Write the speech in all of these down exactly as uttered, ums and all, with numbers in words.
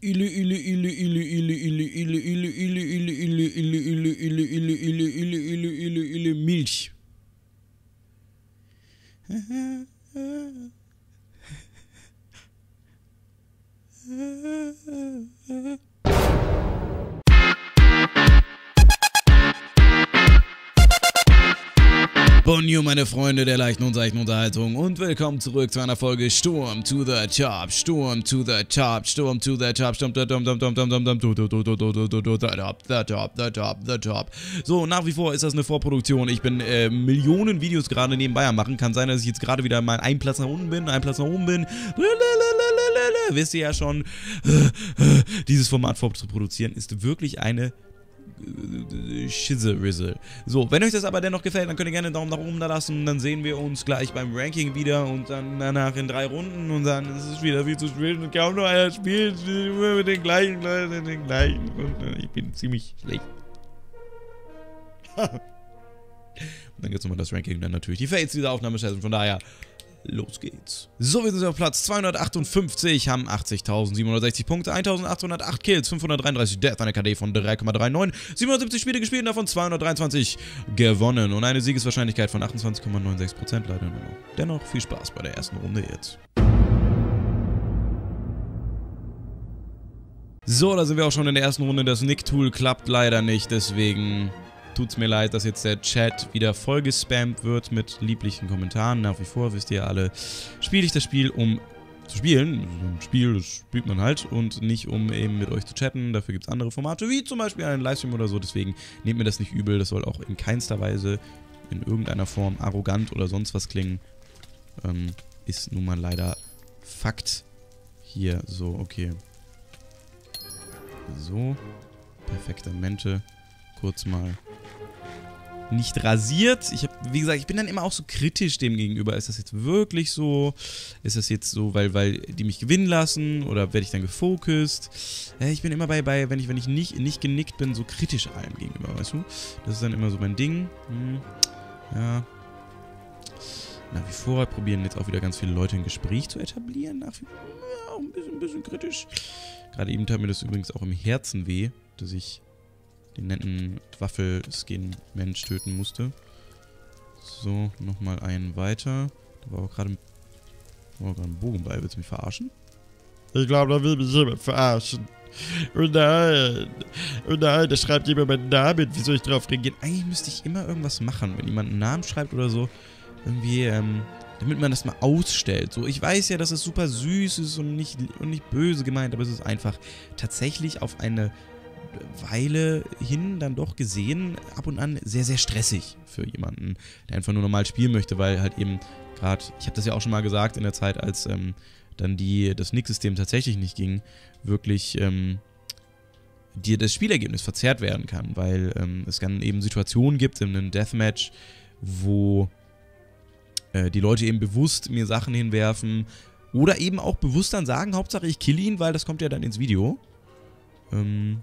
Ile, ile, ile, ile, ile, ile, ile, ile, ile, ile, ile, ile, ile, ile, ile, ile, ile, ile, ile, ile, Milch. Bonjour, meine Freunde der leichten und seichten Unterhaltung und willkommen zurück zu einer Folge Sturm to the Top, Sturm to the Top, Sturm to the Top, Sturm to the Top, the Top, the Top, the Top. So, nach wie vor ist das eine Vorproduktion. Ich bin äh, Millionen Videos gerade nebenbei am machen. Kann sein, dass ich jetzt gerade wieder mal einen Platz nach unten bin, einen Platz nach oben bin. Wisst ihr ja schon, dieses Format vorzuproduzieren ist wirklich eine Schizze-Rizzle. So, wenn euch das aber dennoch gefällt, dann könnt ihr gerne einen Daumen nach oben da lassen. Dann sehen wir uns gleich beim Ranking wieder und dann danach in drei Runden und dann ist es wieder viel zu spielen und kaum noch einer spielt immer mit den gleichen Leuten, den gleichen. Und ich bin ziemlich schlecht. Und dann gibt es nochmal das Ranking und dann natürlich die Fates dieser Aufnahme schätzen. Von daher, los geht's. So, wir sind auf Platz zweihundertachtundfünfzig, haben achtzigtausendsiebenhundertsechzig Punkte, eintausendachthundertacht Kills, fünfhundertdreiunddreißig Death, eine K D von drei Komma neununddreißig, siebenhundertsiebzig Spiele gespielt und davon zweihundertdreiundzwanzig gewonnen und eine Siegeswahrscheinlichkeit von achtundzwanzig Komma sechsundneunzig Prozent leider nur noch. Dennoch viel Spaß bei der ersten Runde jetzt. So, da sind wir auch schon in der ersten Runde. Das Nick-Tool klappt leider nicht, deswegen tut's mir leid, dass jetzt der Chat wieder voll gespammt wird mit lieblichen Kommentaren. Nach wie vor, wisst ihr alle, spiele ich das Spiel, um zu spielen. Ein Spiel, das spielt man halt und nicht um eben mit euch zu chatten. Dafür gibt es andere Formate, wie zum Beispiel einen Livestream oder so. Deswegen nehmt mir das nicht übel. Das soll auch in keinster Weise in irgendeiner Form arrogant oder sonst was klingen. Ähm, ist nun mal leider Fakt. Hier, so, okay. So, perfektamente. Kurz mal nicht rasiert. Ich habe, wie gesagt, ich bin dann immer auch so kritisch dem gegenüber. Ist das jetzt wirklich so? Ist das jetzt so, weil, weil die mich gewinnen lassen? Oder werde ich dann gefokust? Ja, ich bin immer bei, bei wenn ich, wenn ich nicht, nicht genickt bin, so kritisch allem gegenüber, weißt du? Das ist dann immer so mein Ding. Hm. Ja. Nach wie vor probieren jetzt auch wieder ganz viele Leute ein Gespräch zu etablieren. Nach wie vor ja, auch ein bisschen, ein bisschen kritisch. Gerade eben tat mir das übrigens auch im Herzen weh, dass ich den netten Waffelskin-Mensch töten musste. So, nochmal einen weiter. Da war auch gerade ein, ein Bogen bei. Willst du mich verarschen? Ich glaube, da will mich jemand verarschen. Oh nein. Oh nein, da schreibt jemand meinen Namen. Wie soll ich drauf reagieren? Eigentlich müsste ich immer irgendwas machen, wenn jemand einen Namen schreibt oder so. Irgendwie, ähm, damit man das mal ausstellt. So, ich weiß ja, dass es super süß ist und nicht, und nicht böse gemeint, aber es ist einfach tatsächlich auf eine Weile hin dann doch gesehen, ab und an sehr, sehr stressig für jemanden, der einfach nur normal spielen möchte, weil halt eben gerade, ich habe das ja auch schon mal gesagt in der Zeit, als ähm, dann die, das Nick-System tatsächlich nicht ging, wirklich ähm, dir das Spielergebnis verzerrt werden kann, weil ähm, es dann eben Situationen gibt in einem Deathmatch, wo äh, die Leute eben bewusst mir Sachen hinwerfen oder eben auch bewusst dann sagen, Hauptsache ich kill ihn, weil das kommt ja dann ins Video. Ähm,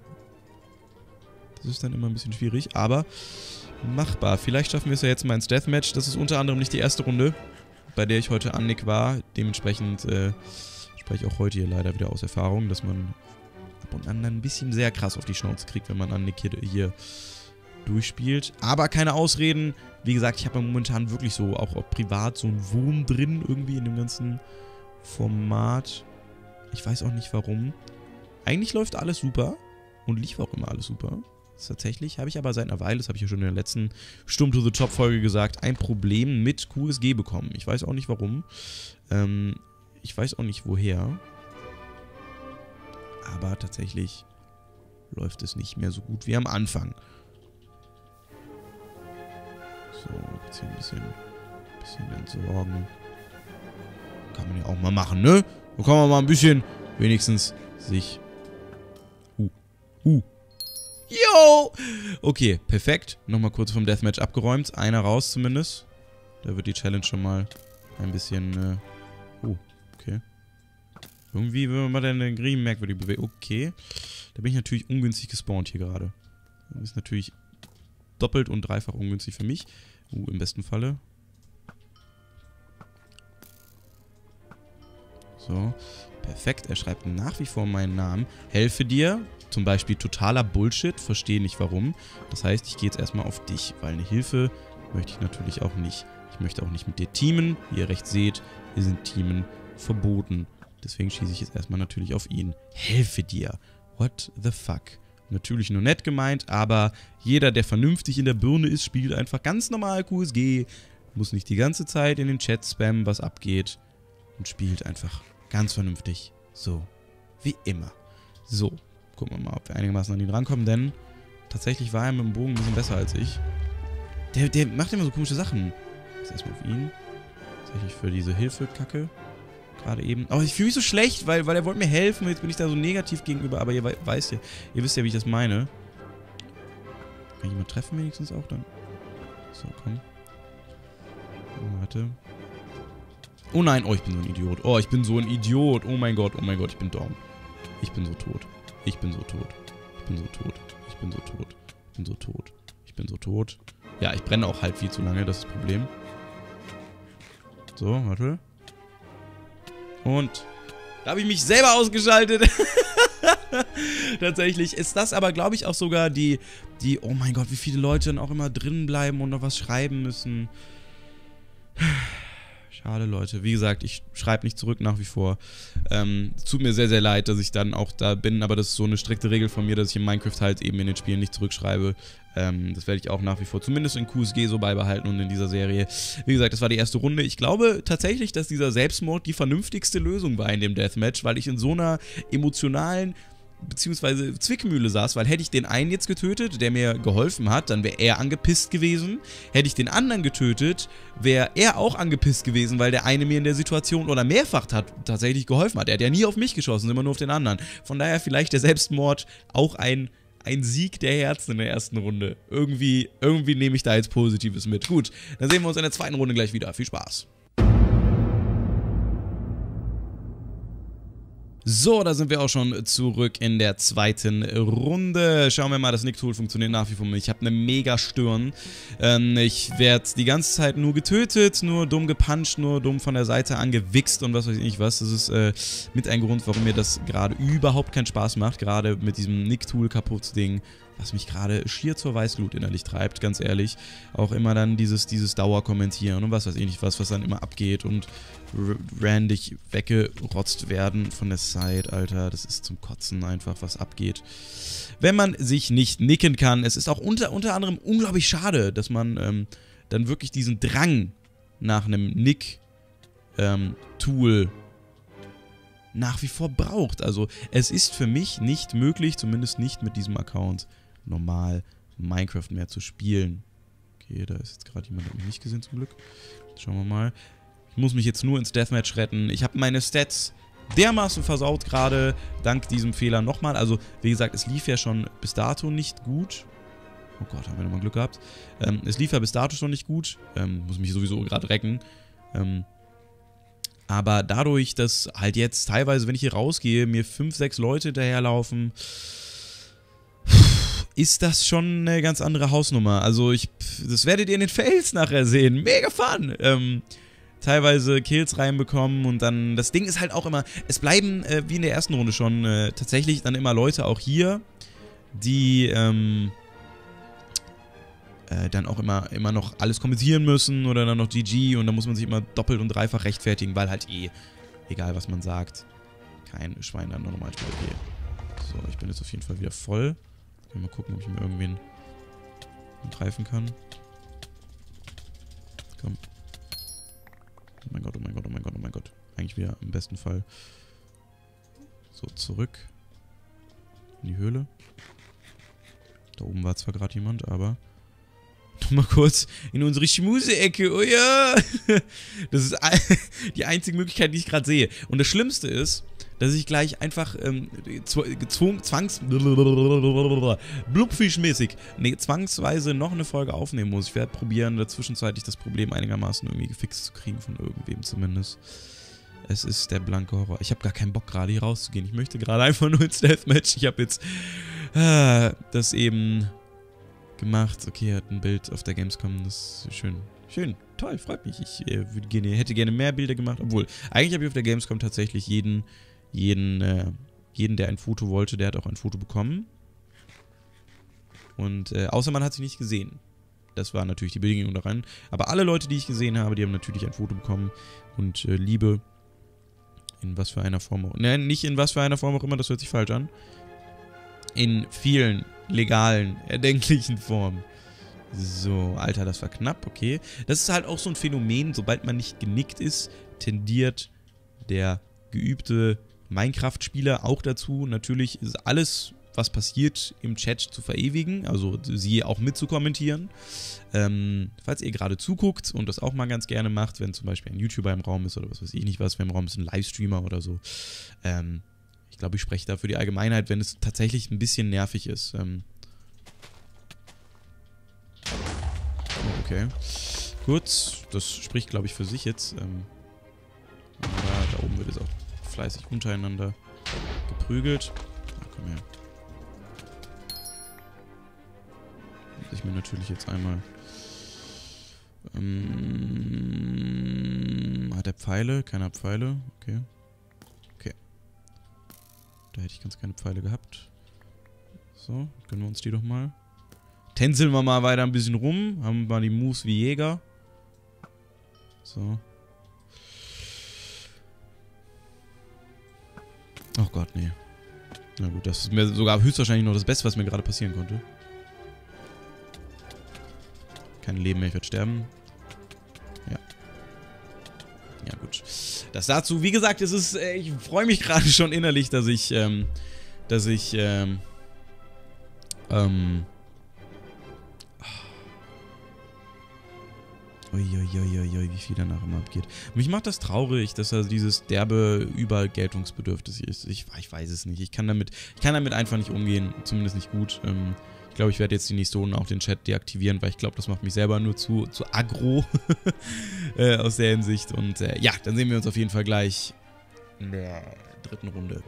Das ist dann immer ein bisschen schwierig, aber machbar. Vielleicht schaffen wir es ja jetzt mal ins Deathmatch. Das ist unter anderem nicht die erste Runde, bei der ich heute an Nick war. Dementsprechend äh, spreche ich auch heute hier leider wieder aus Erfahrung, dass man ab und an dann ein bisschen sehr krass auf die Schnauze kriegt, wenn man an Nick hier, hier durchspielt. Aber keine Ausreden. Wie gesagt, ich habe momentan wirklich so, auch, auch privat, so einen Wurm drin irgendwie in dem ganzen Format. Ich weiß auch nicht warum. Eigentlich läuft alles super und lief auch immer alles super. Tatsächlich habe ich aber seit einer Weile, das habe ich ja schon in der letzten Sturm to the Top Folge gesagt, ein Problem mit Q S G bekommen. Ich weiß auch nicht warum. Ähm, ich weiß auch nicht woher. Aber tatsächlich läuft es nicht mehr so gut wie am Anfang. So, jetzt hier ein bisschen, bisschen entsorgen. Kann man ja auch mal machen, ne? So kann man mal ein bisschen wenigstens sich... Uh, uh. Yo! Okay, perfekt. Nochmal kurz vom Deathmatch abgeräumt. Einer raus zumindest. Da wird die Challenge schon mal ein bisschen... Äh oh, okay. Irgendwie, wenn man den Green merkwürdig bewegt. Okay. Da bin ich natürlich ungünstig gespawnt hier gerade. Das ist natürlich doppelt und dreifach ungünstig für mich. Uh, im besten Falle. So. Perfekt, er schreibt nach wie vor meinen Namen. Helfe dir, zum Beispiel totaler Bullshit, verstehe nicht warum. Das heißt, ich gehe jetzt erstmal auf dich, weil eine Hilfe möchte ich natürlich auch nicht. Ich möchte auch nicht mit dir teamen. Wie ihr recht seht, wir sind Teamen verboten. Deswegen schieße ich jetzt erstmal natürlich auf ihn. Helfe dir. What the fuck? Natürlich nur nett gemeint, aber jeder, der vernünftig in der Birne ist, spielt einfach ganz normal Q S G. Muss nicht die ganze Zeit in den Chat spammen, was abgeht. Und spielt einfach ganz vernünftig. So, wie immer. So, gucken wir mal, ob wir einigermaßen an ihn rankommen, denn tatsächlich war er mit dem Bogen ein bisschen besser als ich. Der, der macht immer so komische Sachen. Jetzt erstmal auf ihn. Tatsächlich für diese Hilfe-Kacke. Gerade eben. Aber ich fühle mich so schlecht, weil, weil er wollte mir helfen. Jetzt bin ich da so negativ gegenüber. Aber ihr weißt ja, ihr wisst ja, wie ich das meine. Kann ich ihn mal treffen wenigstens auch dann? So, komm. Oh, warte. Oh nein, oh, ich bin so ein Idiot. Oh, ich bin so ein Idiot. Oh mein Gott, oh mein Gott, ich bin down. Ich bin so tot. Ich bin so tot. Ich bin so tot. Ich bin so tot. Ich bin so tot. Ich bin so tot. Ja, ich brenne auch halt viel zu lange, das ist das Problem. So, warte. Und da habe ich mich selber ausgeschaltet. Tatsächlich ist das aber, glaube ich, auch sogar die, die, oh mein Gott, wie viele Leute dann auch immer drin bleiben und noch was schreiben müssen. Schade, Leute. Wie gesagt, ich schreibe nicht zurück nach wie vor. Ähm, es tut mir sehr, sehr leid, dass ich dann auch da bin, aber das ist so eine strikte Regel von mir, dass ich in Minecraft halt eben in den Spielen nicht zurückschreibe. Ähm, das werde ich auch nach wie vor, zumindest in Q S G so beibehalten und in dieser Serie. Wie gesagt, das war die erste Runde. Ich glaube tatsächlich, dass dieser Selbstmord die vernünftigste Lösung war in dem Deathmatch, weil ich in so einer emotionalen beziehungsweise Zwickmühle saß, weil hätte ich den einen jetzt getötet, der mir geholfen hat, dann wäre er angepisst gewesen. Hätte ich den anderen getötet, wäre er auch angepisst gewesen, weil der eine mir in der Situation oder mehrfach hat, tatsächlich geholfen hat. Er hat ja nie auf mich geschossen, immer nur auf den anderen. Von daher vielleicht der Selbstmord auch ein, ein Sieg der Herzen in der ersten Runde. Irgendwie, irgendwie nehme ich da jetzt Positives mit. Gut, dann sehen wir uns in der zweiten Runde gleich wieder. Viel Spaß. So, da sind wir auch schon zurück in der zweiten Runde. Schauen wir mal, das Nick-Tool funktioniert nach wie vor. Ich habe eine mega Stirn. Ähm, ich werde die ganze Zeit nur getötet, nur dumm gepuncht, nur dumm von der Seite angewichst und was weiß ich nicht was. Das ist äh, mit ein Grund, warum mir das gerade überhaupt keinen Spaß macht. Gerade mit diesem Nick-Tool kaputt Ding, was mich gerade schier zur Weißglut innerlich treibt, ganz ehrlich. Auch immer dann dieses, dieses Dauerkommentieren und was weiß ich nicht was, was dann immer abgeht und randig weggerotzt werden von der Side, Alter. Das ist zum Kotzen einfach, was abgeht. Wenn man sich nicht nicken kann, es ist auch unter, unter anderem unglaublich schade, dass man ähm, dann wirklich diesen Drang nach einem Nick-Tool ähm, nach wie vor braucht. Also es ist für mich nicht möglich, zumindest nicht mit diesem Account, normal Minecraft mehr zu spielen. Okay, da ist jetzt gerade jemand, der mich nicht gesehen zum Glück. Schauen wir mal. Ich muss mich jetzt nur ins Deathmatch retten. Ich habe meine Stats dermaßen versaut gerade, dank diesem Fehler nochmal. Also, wie gesagt, es lief ja schon bis dato nicht gut. Oh Gott, haben wir nochmal Glück gehabt. Ähm, es lief ja bis dato schon nicht gut. Ähm, muss mich sowieso gerade recken. Ähm, aber dadurch, dass halt jetzt teilweise, wenn ich hier rausgehe, mir fünf, sechs Leute hinterherlaufen, ist das schon eine ganz andere Hausnummer. Also, ich, das werdet ihr in den Fails nachher sehen. Mega fun! Ähm, teilweise Kills reinbekommen und dann, das Ding ist halt auch immer, es bleiben, äh, wie in der ersten Runde schon, äh, tatsächlich dann immer Leute auch hier, die, ähm, äh, dann auch immer, immer noch alles kommentieren müssen oder dann noch G G und dann muss man sich immer doppelt und dreifach rechtfertigen, weil halt eh, egal was man sagt, kein Schwein dann normal spielt. Okay. So, ich bin jetzt auf jeden Fall wieder voll. Mal gucken, ob ich mir irgendwen greifen kann. Komm. Oh mein Gott, oh mein Gott, oh mein Gott, oh mein Gott. Eigentlich wieder im besten Fall so zurück in die Höhle. Da oben war zwar gerade jemand, aber mal kurz in unsere Schmuse-Ecke. Oh ja! Das ist die einzige Möglichkeit, die ich gerade sehe. Und das Schlimmste ist, dass ich gleich einfach ähm, gezwungen, zwangs... blubfischmäßig, nee, zwangsweise noch eine Folge aufnehmen muss. Ich werde probieren, dazwischenzeitlich das Problem einigermaßen irgendwie gefixt zu kriegen, von irgendwem zumindest. Es ist der blanke Horror. Ich habe gar keinen Bock, gerade hier rauszugehen. Ich möchte gerade einfach nur ins Deathmatch. Ich habe jetzt äh, das eben gemacht. Okay, er hat ein Bild auf der Gamescom. Das ist schön. Schön. Toll, freut mich. Ich äh, würde gerne, hätte gerne mehr Bilder gemacht. Obwohl, eigentlich habe ich auf der Gamescom tatsächlich jeden jeden, äh, jeden, der ein Foto wollte, der hat auch ein Foto bekommen. Und äh, außer man hat sie nicht gesehen. Das war natürlich die Bedingung daran. Aber alle Leute, die ich gesehen habe, die haben natürlich ein Foto bekommen. Und äh, Liebe in was für einer Form auch. Nein, nicht in was für einer Form auch immer, das hört sich falsch an. In vielen legalen, erdenklichen Formen. So, Alter, das war knapp, okay. Das ist halt auch so ein Phänomen, sobald man nicht genickt ist, tendiert der geübte Minecraft-Spieler auch dazu, natürlich ist alles, was passiert, im Chat zu verewigen, also sie auch mitzukommentieren. Ähm, falls ihr gerade zuguckt und das auch mal ganz gerne macht, wenn zum Beispiel ein YouTuber im Raum ist oder was weiß ich nicht was, wenn im Raum ist ein Livestreamer oder so. Ähm, ich glaube, ich spreche da für die Allgemeinheit, wenn es tatsächlich ein bisschen nervig ist. Ähm, okay. Gut, das spricht, glaube ich, für sich jetzt. Ähm, da, da oben wird es auch fleißig untereinander geprügelt. Na, komm her. Muss ich mir natürlich jetzt einmal... Ähm, hat er Pfeile? Keiner hat Pfeile. Okay. Okay. Da hätte ich ganz keine Pfeile gehabt. So, gönnen wir uns die doch mal. Tänzeln wir mal weiter ein bisschen rum. Haben wir mal die Moves wie Jäger. So. Oh Gott, nee. Na gut, das ist mir sogar höchstwahrscheinlich noch das Beste, was mir gerade passieren konnte. Kein Leben mehr, ich werde sterben. Ja. Ja, gut. Das dazu, wie gesagt, es ist, äh, ich freue mich gerade schon innerlich, dass ich, ähm, dass ich, ähm, ähm, Uiuiuiui, wie viel danach immer abgeht. Mich macht das traurig, dass er dieses derbe Übergeltungsbedürfnis ist. Ich, ich weiß es nicht. Ich kann damit, ich kann damit einfach nicht umgehen. Zumindest nicht gut. Ähm, ich glaube, ich werde jetzt die nächste Runde auch den Chat deaktivieren, weil ich glaube, das macht mich selber nur zu, zu aggro äh, aus der Hinsicht. Und äh, ja, dann sehen wir uns auf jeden Fall gleich in der dritten Runde.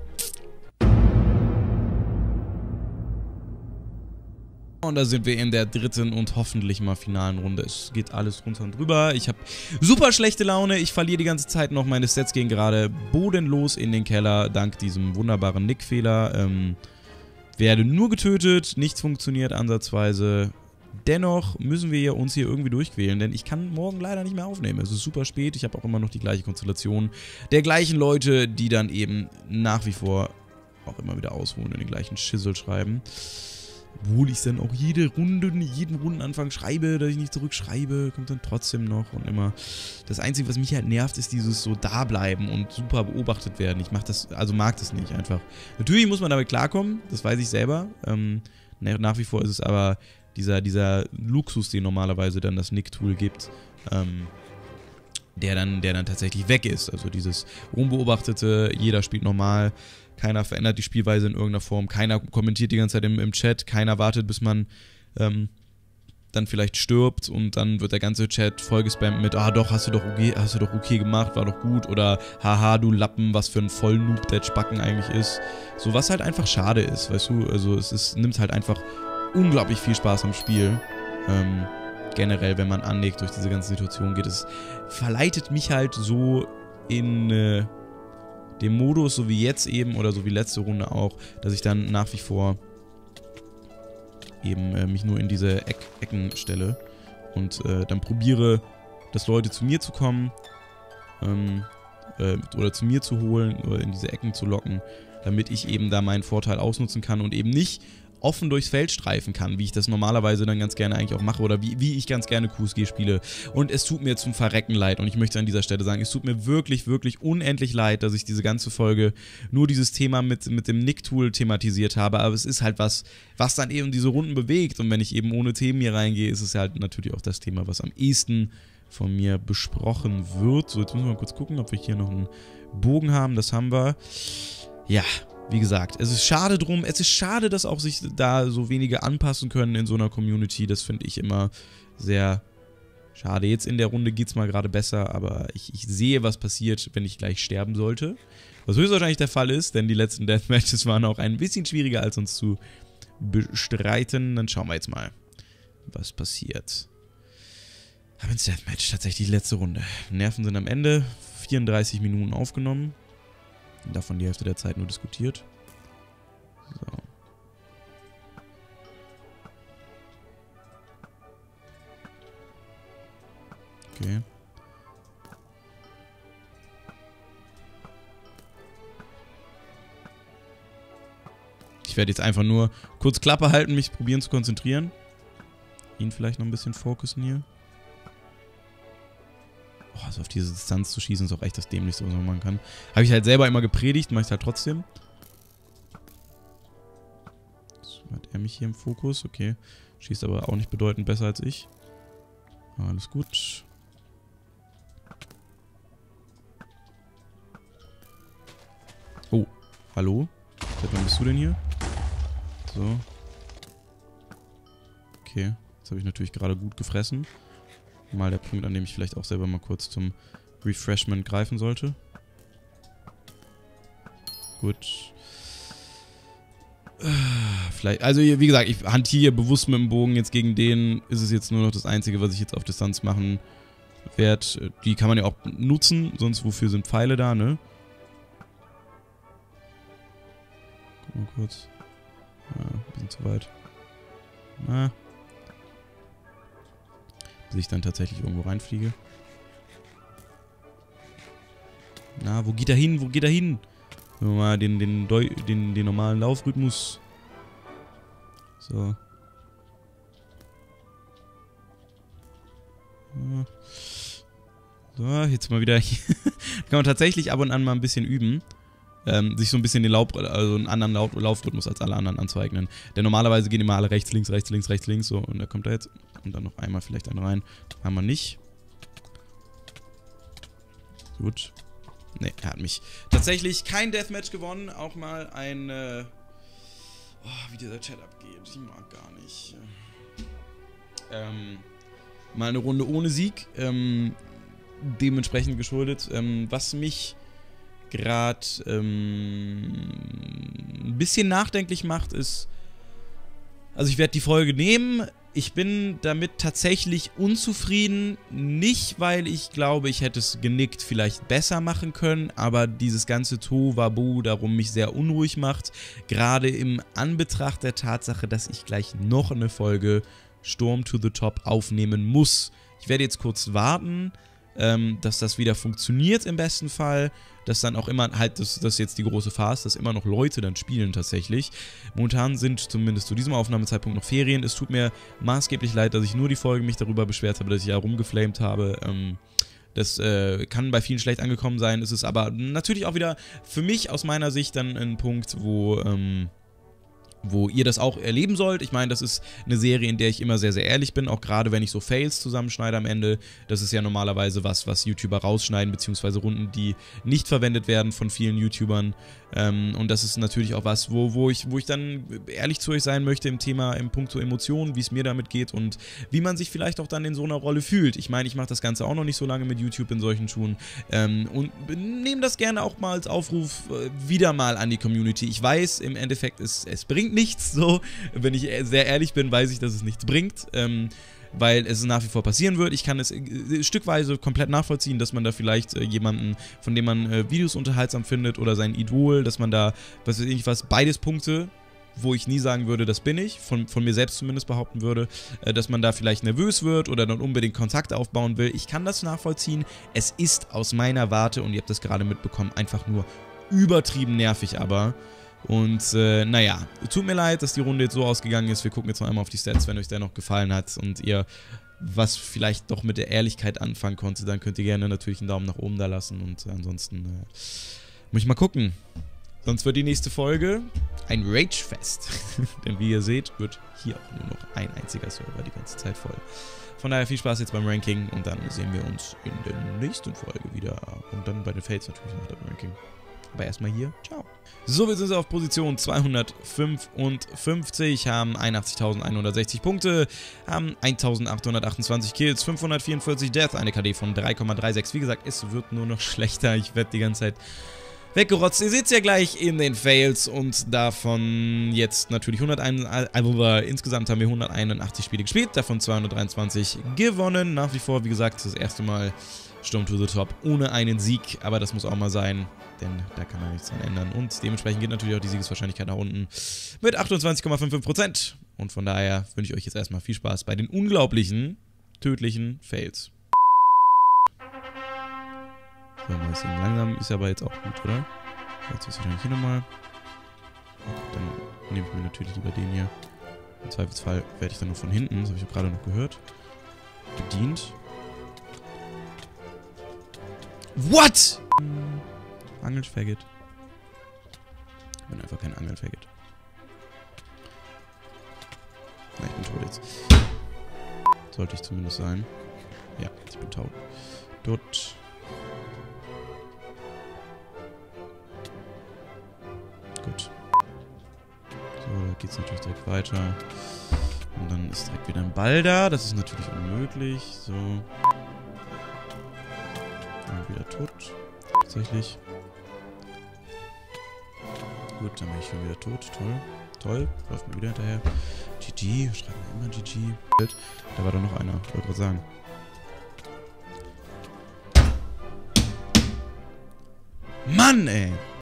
Und da sind wir in der dritten und hoffentlich mal finalen Runde. Es geht alles runter und drüber. Ich habe super schlechte Laune. Ich verliere die ganze Zeit noch. Meine Stats gehen gerade bodenlos in den Keller, dank diesem wunderbaren Nick-Fehler. Ähm, werde nur getötet. Nichts funktioniert ansatzweise. Dennoch müssen wir uns hier irgendwie durchquälen, denn ich kann morgen leider nicht mehr aufnehmen. Es ist super spät. Ich habe auch immer noch die gleiche Konstellation der gleichen Leute, die dann eben nach wie vor auch immer wieder ausruhen und den gleichen Schissel schreiben. Obwohl ich dann auch jede Runde, jeden Rundenanfang schreibe, dass ich nicht zurückschreibe, kommt dann trotzdem noch und immer. Das Einzige, was mich halt nervt, ist dieses so dableiben und super beobachtet werden. Ich mach das, also mag das nicht einfach. Natürlich muss man damit klarkommen, das weiß ich selber. Ähm, nach wie vor ist es aber dieser, dieser Luxus, den normalerweise dann das Nick-Tool gibt, ähm, der dann, der dann tatsächlich weg ist. Also dieses unbeobachtete, jeder spielt normal. Keiner verändert die Spielweise in irgendeiner Form. Keiner kommentiert die ganze Zeit im, im Chat. Keiner wartet, bis man ähm, dann vielleicht stirbt und dann wird der ganze Chat vollgespammt mit ah doch, hast du doch okay, hast du doch okay gemacht, war doch gut oder haha, du Lappen, was für ein Vollnoob der Spacken eigentlich ist. So, was halt einfach schade ist, weißt du? Also es ist, nimmt halt einfach unglaublich viel Spaß am Spiel. Ähm, generell, wenn man anlegt, durch diese ganze Situation geht. Es verleitet mich halt so in... Äh, dem Modus, so wie jetzt eben, oder so wie letzte Runde auch, dass ich dann nach wie vor eben äh, mich nur in diese Eck Ecken stelle und äh, dann probiere, dass Leute zu mir zu kommen ähm, äh, oder zu mir zu holen oder in diese Ecken zu locken, damit ich eben da meinen Vorteil ausnutzen kann und eben nicht offen durchs Feld streifen kann, wie ich das normalerweise dann ganz gerne eigentlich auch mache oder wie, wie ich ganz gerne Q S G spiele. Und es tut mir zum Verrecken leid und ich möchte an dieser Stelle sagen, es tut mir wirklich, wirklich unendlich leid, dass ich diese ganze Folge nur dieses Thema mit, mit dem Nick-Tool thematisiert habe, aber es ist halt was, was dann eben diese Runden bewegt und wenn ich eben ohne Themen hier reingehe, ist es halt natürlich auch das Thema, was am ehesten von mir besprochen wird. So, jetzt müssen wir mal kurz gucken, ob wir hier noch einen Bogen haben, das haben wir. Ja, wie gesagt, es ist schade drum, es ist schade, dass auch sich da so wenige anpassen können in so einer Community, das finde ich immer sehr schade. Jetzt in der Runde geht es mal gerade besser, aber ich, ich sehe, was passiert, wenn ich gleich sterben sollte. Was höchstwahrscheinlich der Fall ist, denn die letzten Deathmatches waren auch ein bisschen schwieriger als uns zu bestreiten. Dann schauen wir jetzt mal, was passiert. Aber ins Deathmatch tatsächlich die letzte Runde. Nerven sind am Ende, vierunddreißig Minuten aufgenommen. Und davon die Hälfte der Zeit nur diskutiert. So. Okay. Ich werde jetzt einfach nur kurz Klappe halten, mich probieren zu konzentrieren. Ihn vielleicht noch ein bisschen fokussen hier. Oh, also auf diese Distanz zu schießen ist auch echt das Dämlichste, was man machen kann. Habe ich halt selber immer gepredigt, mache ich halt trotzdem. So, hat er mich hier im Fokus, okay. Schießt aber auch nicht bedeutend besser als ich. Alles gut. Oh, hallo? Seit wann bist du denn hier? So. Okay, jetzt habe ich natürlich gerade gut gefressen. Mal der Punkt, an dem ich vielleicht auch selber mal kurz zum Refreshment greifen sollte. Gut. Vielleicht, also wie gesagt, ich hantiere bewusst mit dem Bogen. Jetzt gegen den ist es jetzt nur noch das Einzige, was ich jetzt auf Distanz machen werde. Die kann man ja auch nutzen, sonst wofür sind Pfeile da, ne? Guck mal kurz. Ja, ein bisschen zu weit. Na. Bis ich dann tatsächlich irgendwo reinfliege. Na, wo geht er hin? Wo geht er hin? Mal den, den, den, den normalen Laufrhythmus. So. So, jetzt mal wieder. Kann man tatsächlich ab und an mal ein bisschen üben. Ähm, sich so ein bisschen den Lauf, also einen anderen Lauf, Laufrhythmus als alle anderen anzueignen. Denn normalerweise gehen immer alle rechts, links, rechts, links, rechts, links. So, und da kommt er jetzt. Und dann noch einmal vielleicht einen rein. Einmal nicht. Gut. Ne, er hat mich tatsächlich kein Deathmatch gewonnen. Auch mal ein, äh oh, wie dieser Chat abgeht. Ich mag gar nicht. Ähm, mal eine Runde ohne Sieg. Ähm, dementsprechend geschuldet. Ähm, was mich gerade ähm, ein bisschen nachdenklich macht, ist, also ich werde die Folge nehmen. Ich bin damit tatsächlich unzufrieden, nicht weil ich glaube, ich hätte es genickt vielleicht besser machen können, aber dieses ganze Tohuwabohu darum mich sehr unruhig macht, gerade im Anbetracht der Tatsache, dass ich gleich noch eine Folge Storm to the Top aufnehmen muss. Ich werde jetzt kurz warten, ähm, dass das wieder funktioniert im besten Fall, dass dann auch immer halt, das, das ist jetzt die große Farce, dass immer noch Leute dann spielen tatsächlich. Momentan sind zumindest zu diesem Aufnahmezeitpunkt noch Ferien. Es tut mir maßgeblich leid, dass ich nur die Folge mich darüber beschwert habe, dass ich ja rumgeflamed habe. Ähm, das äh, kann bei vielen schlecht angekommen sein. Es ist aber natürlich auch wieder für mich aus meiner Sicht dann ein Punkt, wo ähm, wo ihr das auch erleben sollt. Ich meine, das ist eine Serie, in der ich immer sehr, sehr ehrlich bin, auch gerade wenn ich so Fails zusammenschneide am Ende. Das ist ja normalerweise was, was YouTuber rausschneiden, beziehungsweise Runden, die nicht verwendet werden von vielen YouTubern. Ähm, und das ist natürlich auch was, wo, wo, ich, wo ich dann ehrlich zu euch sein möchte im Thema, im Punkto Emotionen, wie es mir damit geht und wie man sich vielleicht auch dann in so einer Rolle fühlt. Ich meine, ich mache das Ganze auch noch nicht so lange mit YouTube in solchen Schuhen ähm, und nehme das gerne auch mal als Aufruf äh, wieder mal an die Community. Ich weiß, im Endeffekt, es, es bringt nichts, so, wenn ich sehr ehrlich bin, weiß ich, dass es nichts bringt, ähm, weil es nach wie vor passieren wird. Ich kann es äh, stückweise komplett nachvollziehen, dass man da vielleicht äh, jemanden, von dem man äh, Videos unterhaltsam findet oder sein Idol, dass man da, was weiß ich was, beides Punkte, wo ich nie sagen würde, das bin ich, von, von mir selbst zumindest behaupten würde, äh, dass man da vielleicht nervös wird oder dann unbedingt Kontakt aufbauen will. Ich kann das nachvollziehen. Es ist aus meiner Warte, und ihr habt das gerade mitbekommen, einfach nur übertrieben nervig, aber und äh, naja, tut mir leid, dass die Runde jetzt so ausgegangen ist. Wir gucken jetzt noch einmal auf die Stats, wenn euch der noch gefallen hat und ihr was vielleicht doch mit der Ehrlichkeit anfangen konnte, dann könnt ihr gerne natürlich einen Daumen nach oben da lassen und ansonsten äh, muss ich mal gucken. Sonst wird die nächste Folge ein Ragefest. Denn wie ihr seht, wird hier auch nur noch ein einziger Server die ganze Zeit voll. Von daher viel Spaß jetzt beim Ranking und dann sehen wir uns in der nächsten Folge wieder. Und dann bei den Fates natürlich nach dem Ranking. Aber erstmal hier, ciao. So, wir sind auf Position zweihundertfünfundfünfzig, haben einundachtzigtausendeinhundertsechzig Punkte, haben eintausendachthundertachtundzwanzig Kills, fünfhundertvierundvierzig Death, eine K D von drei Komma sechsunddreißig. Wie gesagt, es wird nur noch schlechter, ich werde die ganze Zeit weggerotzt. Ihr seht es ja gleich in den Fails und davon jetzt natürlich hunderteins, also insgesamt haben wir hunderteinundachtzig Spiele gespielt, davon zweihundertdreiundzwanzig gewonnen. Nach wie vor, wie gesagt, das erste Mal Sturm to the Top ohne einen Sieg. Aber das muss auch mal sein, denn da kann man nichts dran ändern. Und dementsprechend geht natürlich auch die Siegeswahrscheinlichkeit nach unten mit achtundzwanzig Komma fünfundfünfzig Prozent. Und von daher wünsche ich euch jetzt erstmal viel Spaß bei den unglaublichen, tödlichen Fails. So, mal sehen. Langsam ist aber jetzt auch gut, oder? Jetzt ist wahrscheinlich hier nochmal. Dann nehme ich mir natürlich lieber den hier. Im Zweifelsfall werde ich dann nur von hinten, das habe ich gerade noch gehört, bedient. What? Angelfaggot. Ich bin einfach kein Angelfaggot. Na, ich bin tot jetzt. Sollte ich zumindest sein. Ja, ich bin tot. Tot. Gut. So, da geht es natürlich direkt weiter. Und dann ist direkt wieder ein Ball da. Das ist natürlich unmöglich. So. Dann wieder tot. Tatsächlich. Gut, dann bin ich schon wieder tot. Toll. Toll. Läuft mir wieder hinterher. G G. Schreiben wir immer G G. Da war doch noch einer. Ich wollte gerade sagen. Mann, ey.